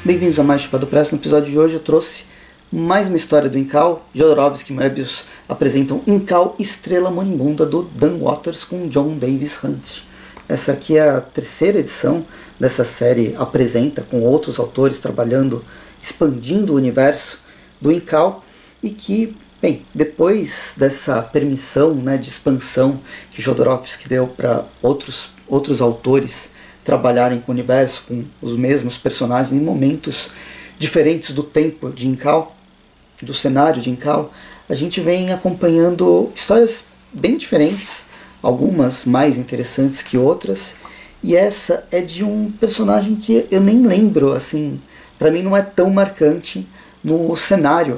Bem-vindos a mais Chupado Press. No episódio de hoje eu trouxe mais uma história do Incal. Jodorowsky e Moebius apresentam Incal Estrela Moribunda do Dan Watters com John Davis Hunt. Essa aqui é a terceira edição dessa série Apresenta, com outros autores trabalhando, expandindo o universo do Incal, e que, bem, depois dessa permissão, de expansão que Jodorowsky deu para outros autores trabalharem com o universo, com os mesmos personagens em momentos diferentes do tempo de Incal, do cenário de Incal, a gente vem acompanhando histórias bem diferentes, algumas mais interessantes que outras, e essa é de um personagem que eu nem lembro, assim, para mim não é tão marcante no cenário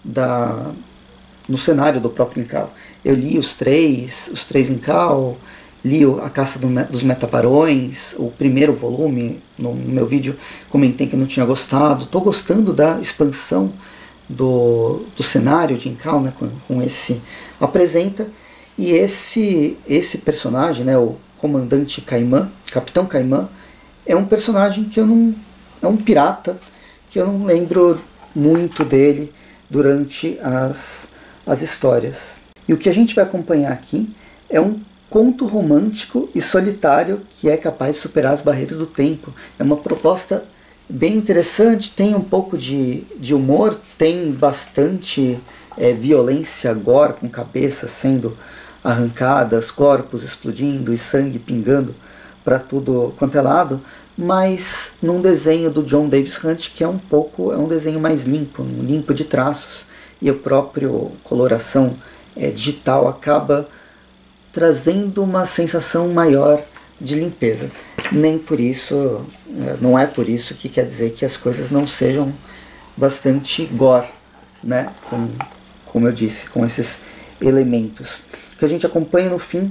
do próprio Incal. Eu li os três Incal, li A Caça dos Metabarões, o primeiro volume. No meu vídeo comentei que não tinha gostado. Estou gostando da expansão do cenário de Incal, com esse Apresenta. E esse personagem, o comandante Caimã, Capitão Caimã, é um personagem que eu não... é um pirata que eu não lembro muito dele durante as histórias. E o que a gente vai acompanhar aqui é um conto romântico e solitário que é capaz de superar as barreiras do tempo. É uma proposta bem interessante, tem um pouco de humor, tem bastante violência, gore, com cabeças sendo arrancadas, corpos explodindo e sangue pingando para tudo quanto é lado, mas num desenho do John Davis Hunt que é um desenho mais limpo de traços, e a própria coloração digital acaba trazendo uma sensação maior de limpeza. Nem por isso, não é por isso que quer dizer que as coisas não sejam bastante gore, como eu disse, com esses elementos. O que a gente acompanha no fim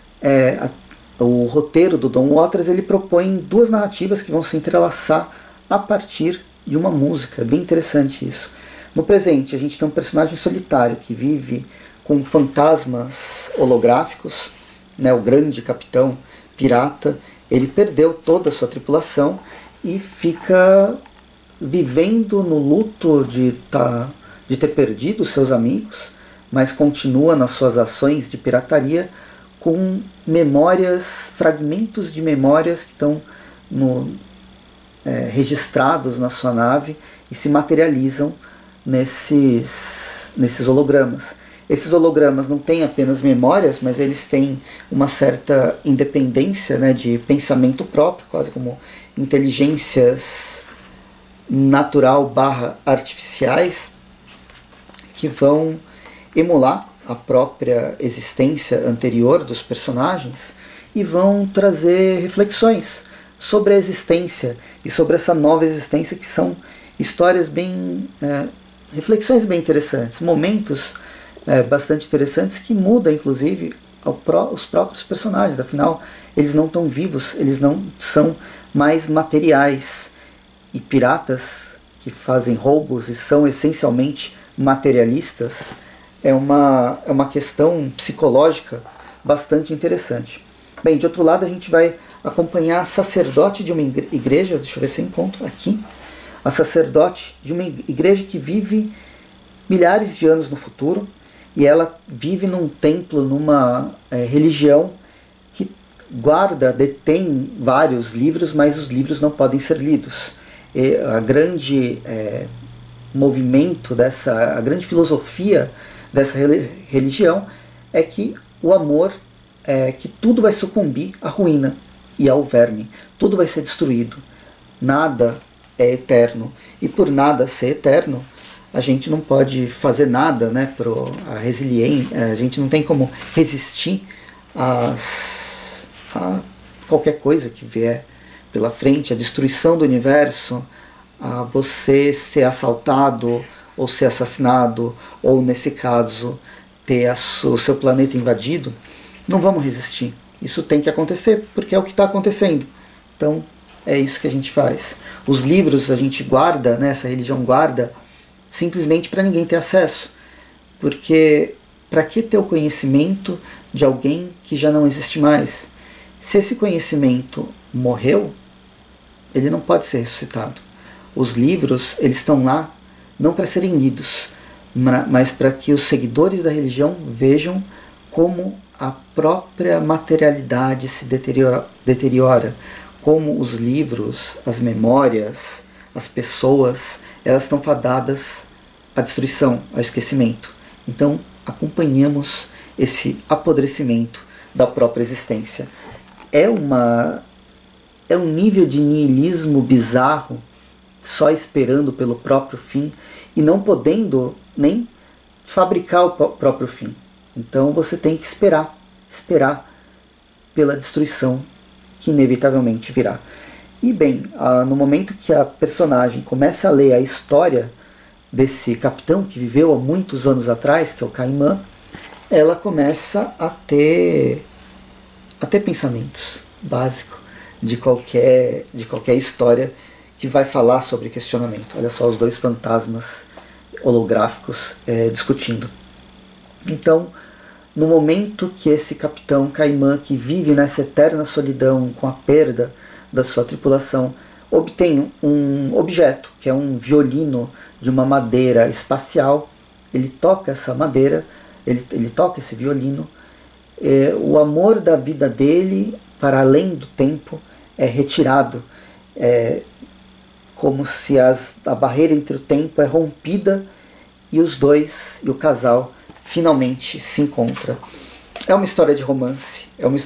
o roteiro do Dan Watters. Ele propõe duas narrativas que vão se entrelaçar a partir de uma música. É bem interessante isso. No presente, a gente tem um personagem solitário que vive com fantasmas holográficos, o grande capitão pirata. Ele perdeu toda a sua tripulação e fica vivendo no luto de ter perdido seus amigos, mas continua nas suas ações de pirataria com memórias, fragmentos de memórias que estão registrados na sua nave e se materializam nesses hologramas. Esses hologramas não têm apenas memórias, mas eles têm uma certa independência de pensamento próprio, quase como inteligências natural/artificiais, que vão emular a própria existência anterior dos personagens e vão trazer reflexões sobre a existência e sobre essa nova existência, que são histórias reflexões bem interessantes, momentos bastante interessantes que mudam inclusive os próprios personagens. Afinal, eles não estão vivos, eles não são mais materiais, e piratas que fazem roubos e são essencialmente materialistas é uma questão psicológica bastante interessante. Bem, de outro lado, a gente vai acompanhar a sacerdote de uma igreja, deixa eu ver se eu encontro aqui, a sacerdote de uma igreja que vive milhares de anos no futuro, e ela vive num templo, numa religião que detém vários livros, mas os livros não podem ser lidos. E a grande movimento a grande filosofia dessa religião é que o amor, que tudo vai sucumbir à ruína e ao verme, tudo vai ser destruído, nada é eterno, e por nada ser eterno, a gente não pode fazer nada, a resiliência, a gente não tem como resistir a qualquer coisa que vier pela frente, a destruição do universo, a você ser assaltado ou ser assassinado, ou nesse caso ter o seu planeta invadido. Não vamos resistir. Isso tem que acontecer, porque é o que está acontecendo. Então é isso que a gente faz. Os livros a gente guarda, essa religião guarda, simplesmente para ninguém ter acesso. Porque para que ter o conhecimento de alguém que já não existe mais? Se esse conhecimento morreu, ele não pode ser ressuscitado. Os livros, eles estão lá não para serem lidos, mas para que os seguidores da religião vejam como a própria materialidade se deteriora, como os livros, as memórias, as pessoas, elas estão fadadas à destruição, ao esquecimento. Então, acompanhamos esse apodrecimento da própria existência. É um nível de niilismo bizarro, só esperando pelo próprio fim e não podendo nem fabricar o próprio fim. Então você tem que esperar pela destruição que inevitavelmente virá. E bem, no momento que a personagem começa a ler a história desse capitão que viveu há muitos anos atrás, que é o Caimã, ela começa a ter pensamentos básicos de qualquer história que vai falar sobre questionamento. Olha só os dois fantasmas holográficos discutindo. Então, no momento que esse capitão Caimã, que vive nessa eterna solidão com a perda da sua tripulação, obtém um objeto, que é um violino de uma madeira espacial, ele toca essa madeira, ele toca esse violino, o amor da vida dele, para além do tempo, é retirado, como se a barreira entre o tempo é rompida e os dois, e o casal, finalmente se encontra. É uma história de romance,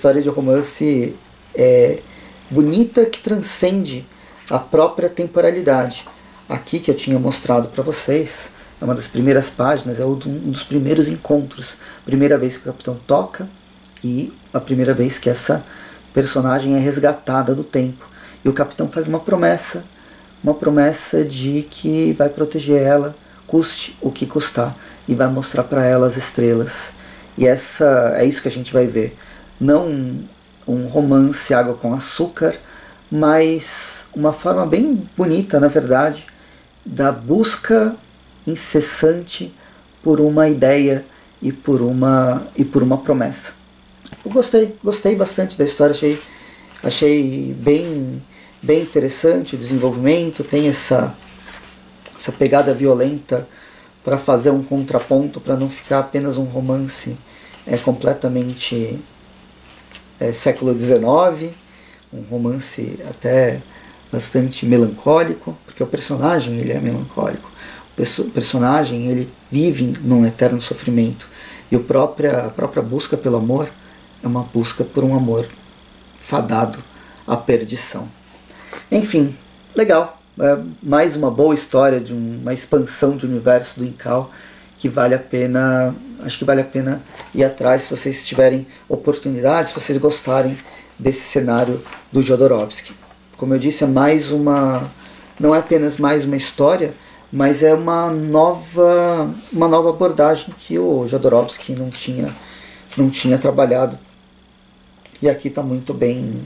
bonita, que transcende a própria temporalidade. Aqui que eu tinha mostrado para vocês, é uma das primeiras páginas, é um dos primeiros encontros, primeira vez que o capitão toca e a primeira vez que essa personagem é resgatada do tempo. E o capitão faz uma promessa de que vai proteger ela, custe o que custar, e vai mostrar para ela as estrelas. E é isso que a gente vai ver. Não um romance água com açúcar, mas uma forma bem bonita, na verdade, da busca incessante por uma ideia e por uma promessa. Eu gostei bastante da história, achei bem interessante o desenvolvimento, tem essa pegada violenta para fazer um contraponto, para não ficar apenas um romance completamente século XIX, um romance até bastante melancólico, porque o personagem ele é melancólico. O personagem ele vive num eterno sofrimento, e a própria busca pelo amor é uma busca por um amor fadado à perdição. Enfim, legal. Mais uma boa história de uma expansão de universo do Incal que acho que vale a pena ir atrás se vocês tiverem oportunidade, se vocês gostarem desse cenário do Jodorowsky. Como eu disse, não é apenas mais uma história, mas é uma nova abordagem que o Jodorowsky não tinha trabalhado, e aqui está muito bem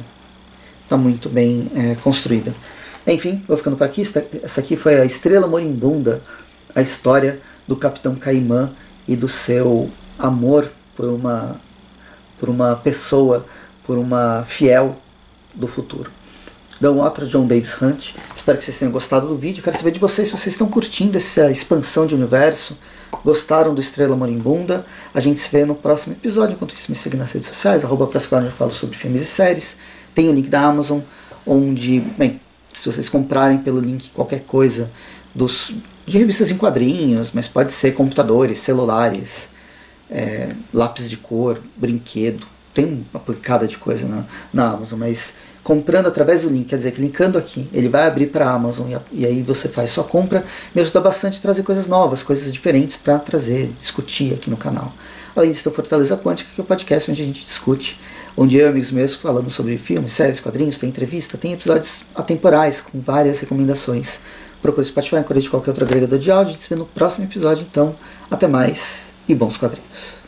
construída. Enfim, vou ficando por aqui. Essa aqui foi a Estrela Moribunda, a história do Capitão Caimã e do seu amor por uma pessoa, por uma fiel do futuro. Dão outra, John Davis Hunt. Espero que vocês tenham gostado do vídeo. Quero saber de vocês se vocês estão curtindo essa expansão de universo. Gostaram do Estrela Moribunda? A gente se vê no próximo episódio. Enquanto isso, me segue nas redes sociais, @Pressclaro, onde eu falo sobre filmes e séries. Tem o link da Amazon, onde, bem, se vocês comprarem pelo link qualquer coisa de revistas em quadrinhos, mas pode ser computadores, celulares, lápis de cor, brinquedo, tem uma pancada de coisa na Amazon, mas comprando através do link, quer dizer que linkando aqui, ele vai abrir para a Amazon e aí você faz sua compra, me ajuda bastante a trazer coisas novas, coisas diferentes para trazer, discutir aqui no canal. Além disso, o Fortaleza Quântica, que é o podcast onde a gente discute, onde eu e amigos meus falamos sobre filmes, séries, quadrinhos, tem entrevista, tem episódios atemporais com várias recomendações. Procure Spotify, Anchor de qualquer outro agregador de áudio. A gente se vê no próximo episódio, então. Até mais e bons quadrinhos.